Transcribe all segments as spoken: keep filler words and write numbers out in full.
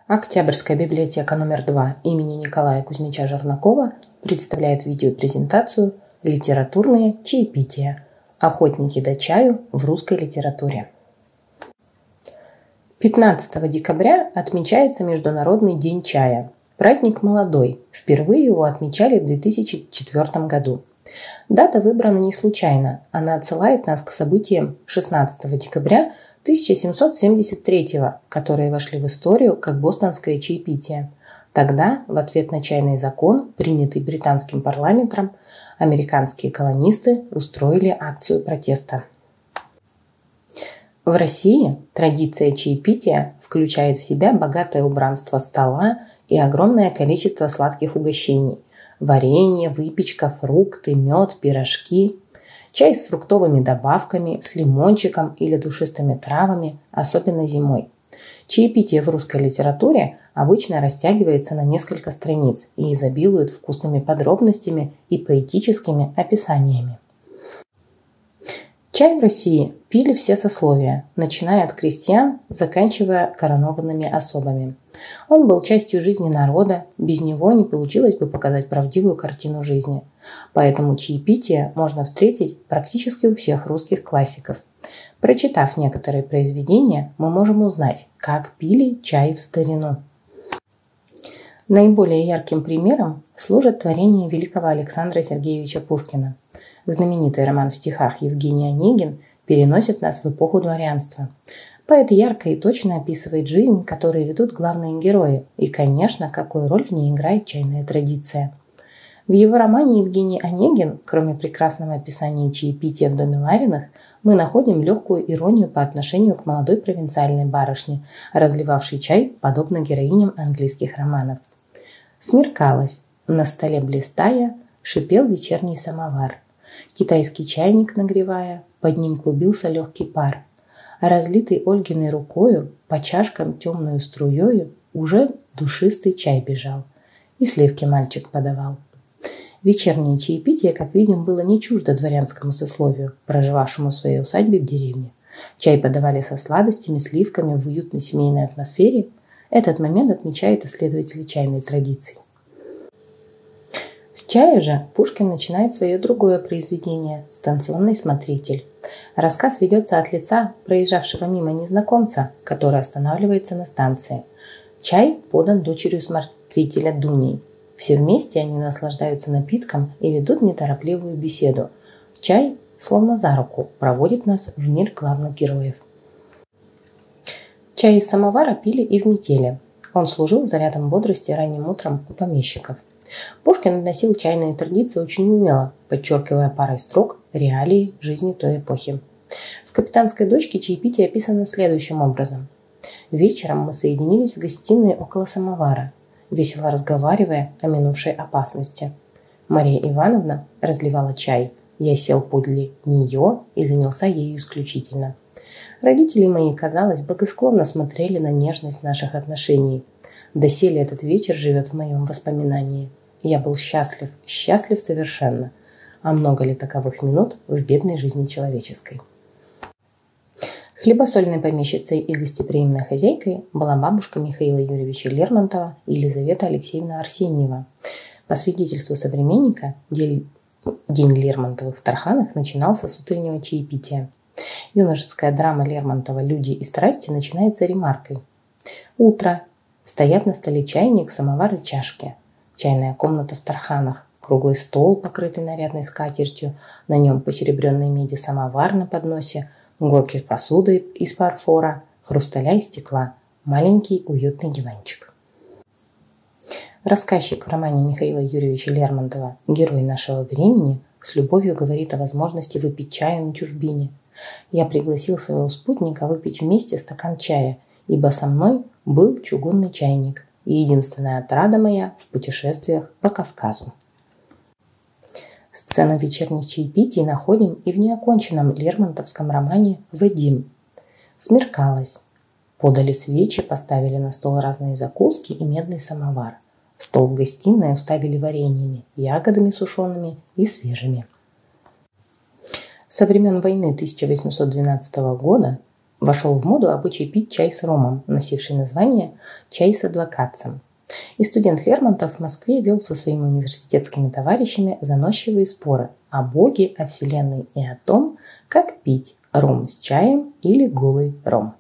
Октябрьская библиотека номер два имени Николая Кузьмича Жернакова представляет видеопрезентацию «Литературные чаепития. Охотники до чаю в русской литературе». пятнадцатого декабря отмечается Международный день чая. Праздник молодой. Впервые его отмечали в две тысячи четвёртом году. Дата выбрана не случайно. Она отсылает нас к событиям шестнадцатого декабря тысяча семьсот семьдесят третьего, которые вошли в историю как бостонское чаепитие. Тогда, в ответ на чайный закон, принятый британским парламентом, американские колонисты устроили акцию протеста. В России традиция чаепития включает в себя богатое убранство стола и огромное количество сладких угощений – варенье, выпечка, фрукты, мед, пирожки. Чай с фруктовыми добавками, с лимончиком или душистыми травами, особенно зимой. Чаепитие в русской литературе обычно растягивается на несколько страниц и изобилует вкусными подробностями и поэтическими описаниями. Чай в России пили все сословия, начиная от крестьян, заканчивая коронованными особами. Он был частью жизни народа, без него не получилось бы показать правдивую картину жизни. Поэтому чаепитие можно встретить практически у всех русских классиков. Прочитав некоторые произведения, мы можем узнать, как пили чай в старину. Наиболее ярким примером служит творение великого Александра Сергеевича Пушкина. Знаменитый роман в стихах Евгений Онегин переносит нас в эпоху дворянства. Поэт ярко и точно описывает жизнь, которую ведут главные герои, и, конечно, какую роль в ней играет чайная традиция. В его романе Евгений Онегин, кроме прекрасного описания чаепития в доме Лариных, мы находим легкую иронию по отношению к молодой провинциальной барышне, разливавшей чай, подобно героиням английских романов. Смеркалось, на столе блистая, шипел вечерний самовар. Китайский чайник нагревая, под ним клубился легкий пар. А разлитый Ольгиной рукою, по чашкам темную струёю, уже душистый чай бежал. И сливки мальчик подавал. Вечернее чаепитие, как видим, было не чуждо дворянскому сословию, проживавшему в своей усадьбе в деревне. Чай подавали со сладостями, сливками в уютной семейной атмосфере. Этот момент отмечают исследователи чайной традиции. С чая же Пушкин начинает свое другое произведение «Станционный смотритель». Рассказ ведется от лица проезжавшего мимо незнакомца, который останавливается на станции. Чай подан дочерью смотрителя Дуней. Все вместе они наслаждаются напитком и ведут неторопливую беседу. Чай, словно за руку, проводит нас в мир главных героев. Чай из самовара пили и в метели. Он служил зарядом бодрости ранним утром у помещиков. Пушкин относил чайные традиции очень умело, подчеркивая парой строк реалии жизни той эпохи. В «Капитанской дочке» чаепитие описано следующим образом. «Вечером мы соединились в гостиной около самовара, весело разговаривая о минувшей опасности. Мария Ивановна разливала чай, я сел подле нее и занялся ею исключительно. Родители мои, казалось, благосклонно смотрели на нежность наших отношений. Доселе этот вечер живет в моем воспоминании. Я был счастлив, счастлив совершенно. А много ли таковых минут в бедной жизни человеческой?» Хлебосольной помещицей и гостеприимной хозяйкой была бабушка Михаила Юрьевича Лермонтова Елизавета Алексеевна Арсеньева. По свидетельству современника, день Лермонтовых в Тарханах начинался с утреннего чаепития. Юношеская драма Лермонтова «Люди и страсти» начинается ремаркой. «Утро. Стоят на столе чайник, самовар и чашки. Чайная комната в Тарханах. Круглый стол, покрытый нарядной скатертью. На нем посеребренной меди самовар на подносе. Горки с посудой из фарфора, хрусталя и стекла. Маленький уютный диванчик». Рассказчик в романе Михаила Юрьевича Лермонтова «Герой нашего времени» с любовью говорит о возможности выпить чаю на чужбине. «Я пригласил своего спутника выпить вместе стакан чая, ибо со мной был чугунный чайник, и единственная отрада моя в путешествиях по Кавказу». Сцену вечерних чаепитий находим и в неоконченном лермонтовском романе «Вадим». Смеркалось. Подали свечи, поставили на стол разные закуски и медный самовар. Стол в гостиной уставили вареньями, ягодами сушеными и свежими. Со времен войны тысяча восемьсот двенадцатого года вошел в моду обычай пить чай с ромом, носивший название «чай с адвокатцем». И студент Лермонтов в Москве вел со своими университетскими товарищами заносчивые споры о Боге, о Вселенной и о том, как пить ром с чаем или голый ром.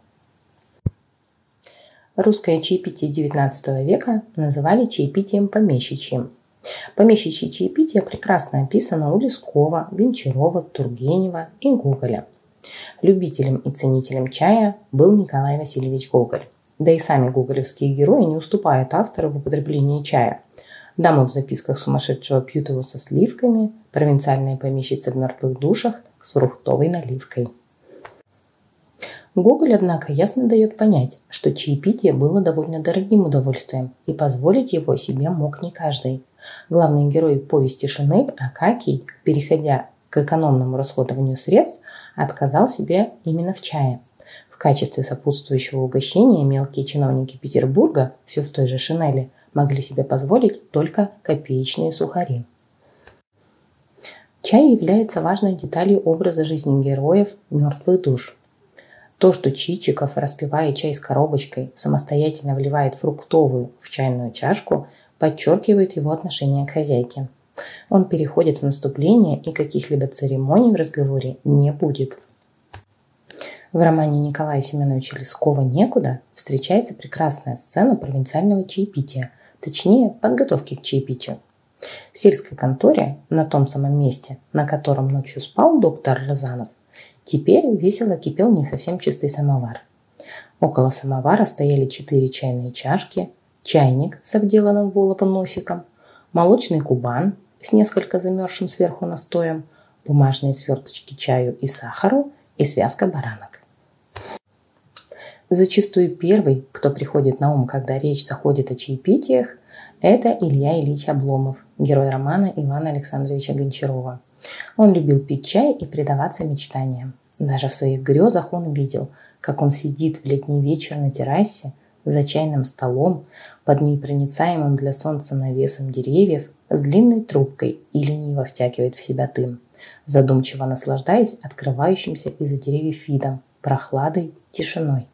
Русское чаепитие девятнадцатого века называли чаепитием помещичьим. Помещичье чаепитие прекрасно описано у Лескова, Гончарова, Тургенева и Гоголя. Любителем и ценителем чая был Николай Васильевич Гоголь. Да и сами гоголевские герои не уступают автору в употреблении чая. Дама в записках сумасшедшего пьют его со сливками, провинциальная помещица в мертвых душах с фруктовой наливкой. Гоголь, однако, ясно дает понять, что чаепитие было довольно дорогим удовольствием, и позволить его себе мог не каждый. Главный герой повести «Шинель» Акакий, переходя к экономному расходованию средств, отказал себе именно в чае. В качестве сопутствующего угощения мелкие чиновники Петербурга, все в той же шинели, могли себе позволить только копеечные сухари. Чай является важной деталью образа жизни героев мертвых душ. То, что Чичиков, распивая чай с коробочкой, самостоятельно вливает фруктовую в чайную чашку, подчеркивает его отношение к хозяйке. Он переходит в наступление, и каких-либо церемоний в разговоре не будет. В романе Николая Семеновича Лескова «Некуда» встречается прекрасная сцена провинциального чаепития, точнее, подготовки к чаепитию. В сельской конторе, на том самом месте, на котором ночью спал доктор Рязанов, теперь весело кипел не совсем чистый самовар. Около самовара стояли четыре чайные чашки, чайник с обделанным воловым носиком, молочный кубан с несколько замерзшим сверху настоем, бумажные сверточки чаю и сахару и связка баранок. Зачастую первый, кто приходит на ум, когда речь заходит о чаепитиях, это Илья Ильич Обломов, герой романа Ивана Александровича Гончарова. Он любил пить чай и предаваться мечтаниям. Даже в своих грезах он видел, как он сидит в летний вечер на террасе, за чайным столом, под непроницаемым для солнца навесом деревьев, с длинной трубкой и лениво втягивает в себя дым, задумчиво наслаждаясь открывающимся из-за деревьев видом, прохладой, тишиной.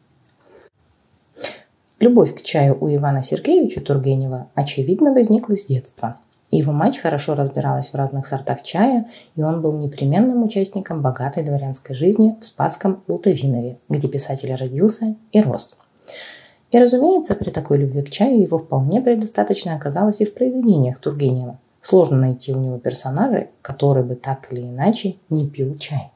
Любовь к чаю у Ивана Сергеевича Тургенева, очевидно, возникла с детства. Его мать хорошо разбиралась в разных сортах чая, и он был непременным участником богатой дворянской жизни в Спасском Лутовинове, где писатель родился и рос. И, разумеется, при такой любви к чаю его вполне предостаточно оказалось и в произведениях Тургенева. Сложно найти у него персонажа, который бы так или иначе не пил чай.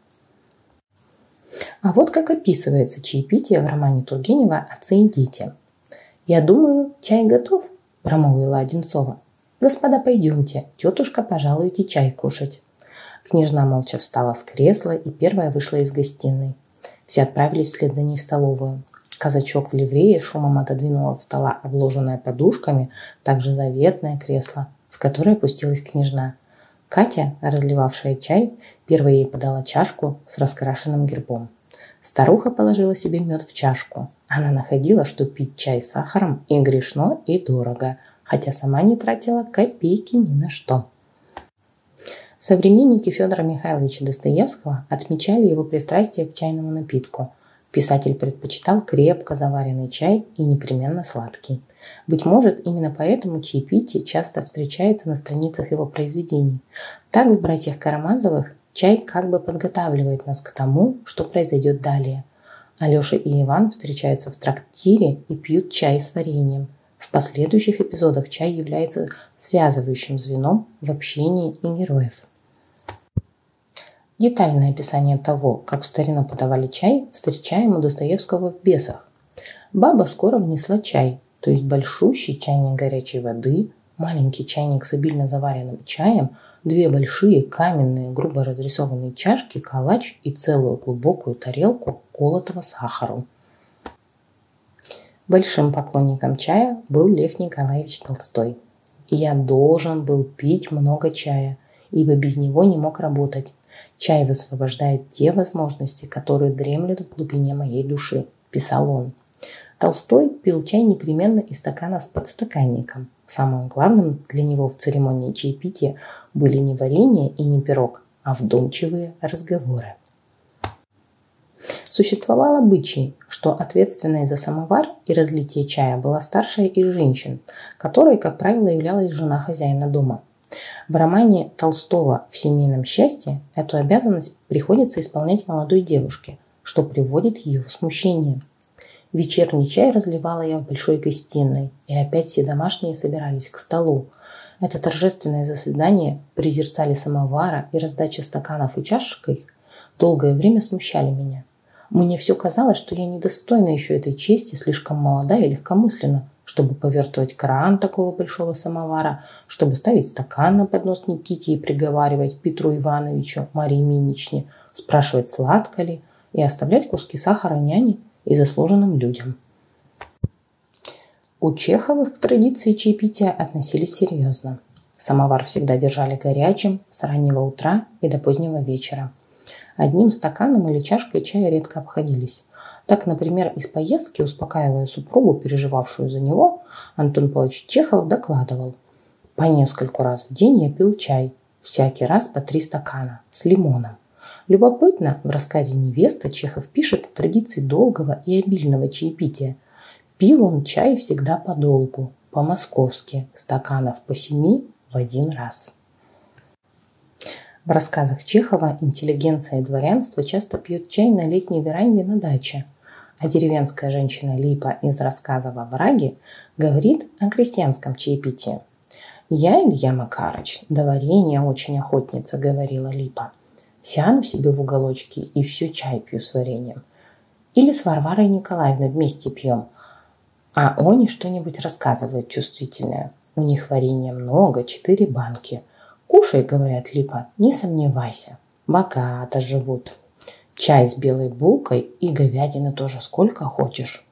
А вот как описывается чаепитие в романе Тургенева «Отцы и дети». «Я думаю, чай готов», – промолвила Одинцова. «Господа, пойдемте, тетушка, пожалуйте чай кушать». Княжна молча встала с кресла и первая вышла из гостиной. Все отправились вслед за ней в столовую. Казачок в ливрее шумом отодвинул от стола обложенное подушками, также заветное кресло, в которое опустилась княжна. Катя, разливавшая чай, первой ей подала чашку с раскрашенным гербом. Старуха положила себе мед в чашку. Она находила, что пить чай с сахаром и грешно, и дорого, хотя сама не тратила копейки ни на что. Современники Федора Михайловича Достоевского отмечали его пристрастие к чайному напитку. Писатель предпочитал крепко заваренный чай и непременно сладкий. Быть может, именно поэтому чаепитие часто встречается на страницах его произведений. Так в «Братьях Карамазовых» чай как бы подготавливает нас к тому, что произойдет далее. Алеша и Иван встречаются в трактире и пьют чай с вареньем. В последующих эпизодах чай является связывающим звеном в общении и героев. Детальное описание того, как в старину подавали чай, встречаем у Достоевского в «Бесах». Баба скоро внесла чай, то есть большущий чайник горячей воды, маленький чайник с обильно заваренным чаем, две большие каменные грубо разрисованные чашки, калач и целую глубокую тарелку колотого сахару. Большим поклонником чая был Лев Николаевич Толстой. «Я должен был пить много чая, ибо без него не мог работать. Чай высвобождает те возможности, которые дремлют в глубине моей души», – писал он. Толстой пил чай непременно из стакана с подстаканником. Самым главным для него в церемонии чаепития были не варенье и не пирог, а вдумчивые разговоры. Существовал обычай, что ответственной за самовар и разлитие чая была старшая из женщин, которой, как правило, являлась жена хозяина дома. В романе Толстого «В семейном счастье» эту обязанность приходится исполнять молодой девушке, что приводит ее в смущение. Вечерний чай разливала я в большой гостиной, и опять все домашние собирались к столу. Это торжественное заседание при зерцале самовара и раздаче стаканов и чашек их долгое время смущали меня. Мне все казалось, что я недостойна еще этой чести, слишком молода и легкомысленна, чтобы повертывать кран такого большого самовара, чтобы ставить стакан на поднос Никите и приговаривать Петру Ивановичу, Марии Миничне, спрашивать, сладко ли, и оставлять куски сахара няне и заслуженным людям. У Чеховых к традиции чаепития относились серьезно. Самовар всегда держали горячим с раннего утра и до позднего вечера. Одним стаканом или чашкой чая редко обходились. Так, например, из поездки, успокаивая супругу, переживавшую за него, Антон Павлович Чехов докладывал: «По нескольку раз в день я пил чай, всякий раз по три стакана, с лимоном». Любопытно, в рассказе «Невеста» Чехов пишет о традиции долгого и обильного чаепития. Пил он чай всегда подолгу, по-московски, стаканов по семи в один раз. В рассказах Чехова интеллигенция и дворянство часто пьют чай на летней веранде на даче, а деревенская женщина Липа из рассказа «Во враге» говорит о крестьянском чаепитии. «Я, Илья Макарыч, до варенья очень охотница», — говорила Липа. «Сяду себе в уголочке и всю чай пью с вареньем. Или с Варварой Николаевной вместе пьем. А они что-нибудь рассказывают чувствительное. У них варенья много, четыре банки. Кушай, — говорят, Липа, — не сомневайся. Богато живут. Чай с белой булкой и говядины тоже сколько хочешь».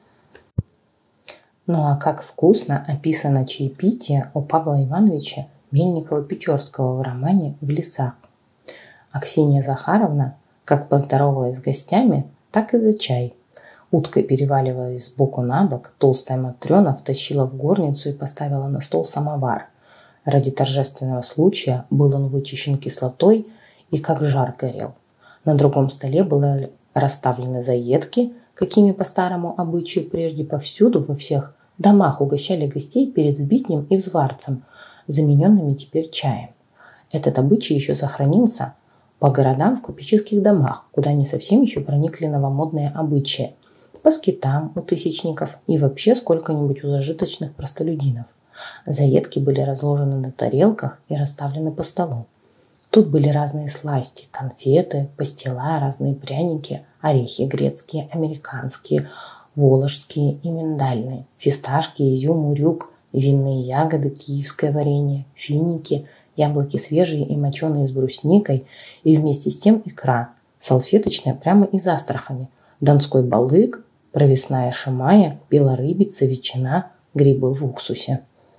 Ну а как вкусно описано чаепитие у Павла Ивановича Мельникова-Печорского в романе «В лесах». А Ксения Захаровна как поздоровалась с гостями, так и за чай. Уткой переваливаясь сбоку на бок, толстая Матрена втащила в горницу и поставила на стол самовар. Ради торжественного случая был он вычищен кислотой и как жар горел. На другом столе были расставлены заедки, какими по старому обычаю прежде повсюду во всех домах угощали гостей перед сбитнем и взварцем, замененными теперь чаем. Этот обычай еще сохранился по городам в купеческих домах, куда не совсем еще проникли новомодные обычаи, по скитам у тысячников и вообще сколько-нибудь у зажиточных простолюдинов. Заедки были разложены на тарелках и расставлены по столу. Тут были разные сласти, конфеты, пастила, разные пряники, орехи грецкие, американские, воложские и миндальные, фисташки, изюм, урюк, винные ягоды, киевское варенье, финики, яблоки свежие и моченые с брусникой, и вместе с тем икра, салфеточная прямо из Астрахани, донской балык, провесная шимая, белорыбица, ветчина, грибы в уксусе.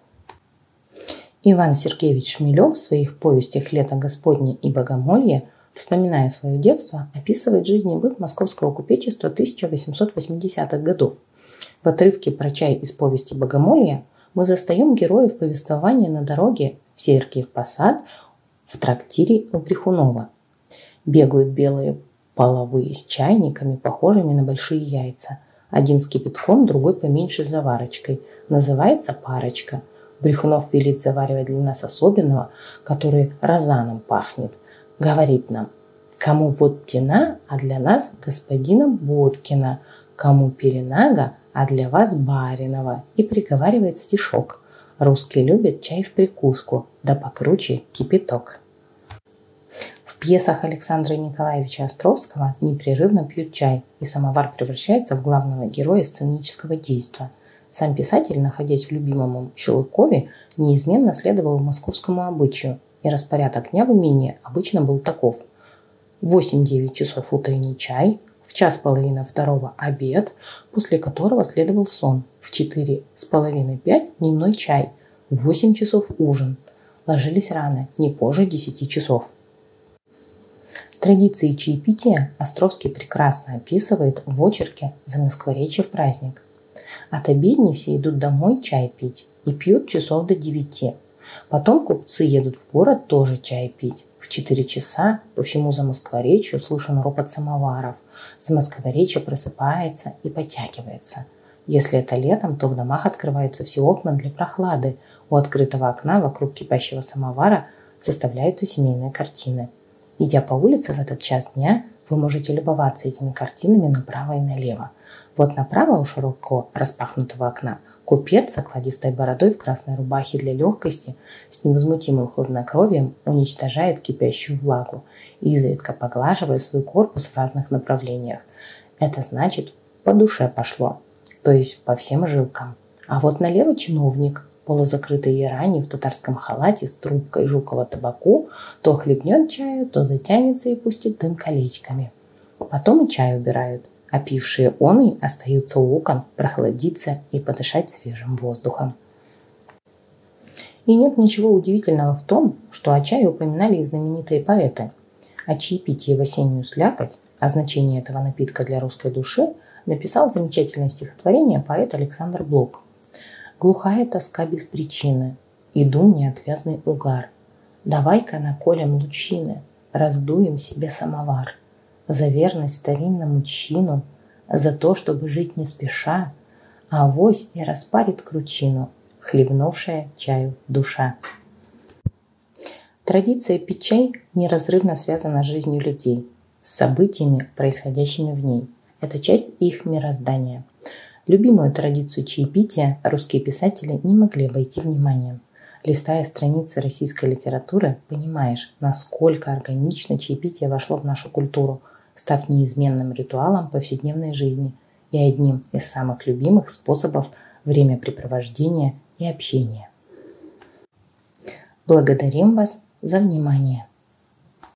Иван Сергеевич Шмелев в своих повестях «Лето Господне» и «Богомолье», вспоминая свое детство, описывает жизнь и быт московского купечества тысяча восемьсот восьмидесятых годов. В отрывке про чай из повести «Богомолье» мы застаем героев повествования на дороге в Северкиев Посад в трактире у Брехунова. Бегают белые половые с чайниками, похожими на большие яйца. Один с кипятком, другой поменьше с заварочкой. Называется парочка. Брехунов велит заваривать для нас особенного, который розаном пахнет. Говорит нам: кому Водкина, а для нас господина Боткина, кому Перенага, а для вас Баринова. И приговаривает стишок: русские любят чай в прикуску, да покруче кипяток. В пьесах Александра Николаевича Островского непрерывно пьют чай, и самовар превращается в главного героя сценического действа. Сам писатель, находясь в любимом Щелыкове, неизменно следовал московскому обычаю, и распорядок дня в имении обычно был таков: в восемь-девять часов утренний чай, в час половина второго обед, после которого следовал сон, в четыре с половиной пять дневной чай, в восемь часов ужин. Ложились рано, не позже десяти часов. Традиции чаепития Островский прекрасно описывает в очерке «Замоскворечье в праздник». От обедни все идут домой чай пить и пьют часов до девяти. Потом купцы едут в город тоже чай пить. В четыре часа по всему Замоскворечью слышен ропот самоваров. Замоскворечье просыпается и подтягивается. Если это летом, то в домах открываются все окна для прохлады. У открытого окна вокруг кипящего самовара составляются семейные картины. Идя по улице в этот час дня, вы можете любоваться этими картинами направо и налево. Вот направо у широко распахнутого окна купец с окладистой бородой в красной рубахе для легкости с невозмутимым хладнокровием уничтожает кипящую влагу, изредка поглаживая свой корпус в разных направлениях. Это значит, по душе пошло, то есть по всем жилкам. А вот налево чиновник, полузакрытый ярани в татарском халате с трубкой жукового табаку, то хлебнет чаю, то затянется и пустит дым колечками. Потом и чай убирают, а пившие он и остаются у окон прохладиться и подышать свежим воздухом. И нет ничего удивительного в том, что о чае упоминали и знаменитые поэты. О чаепитии в осеннюю слякоть, о значении этого напитка для русской души, написал замечательное стихотворение поэт Александр Блок. «Глухая тоска без причины, и дум неотвязный угар. Давай-ка наколем лучины, раздуем себе самовар. За верность старинному чину, за то, чтобы жить не спеша, а авось и распарит кручину, хлебнувшая чаю душа». Традиция пить чай неразрывно связана с жизнью людей, с событиями, происходящими в ней. Это часть их мироздания. Любимую традицию чаепития русские писатели не могли обойти вниманием. Листая страницы российской литературы, понимаешь, насколько органично чаепитие вошло в нашу культуру, став неизменным ритуалом повседневной жизни и одним из самых любимых способов времяпрепровождения и общения. Благодарим вас за внимание.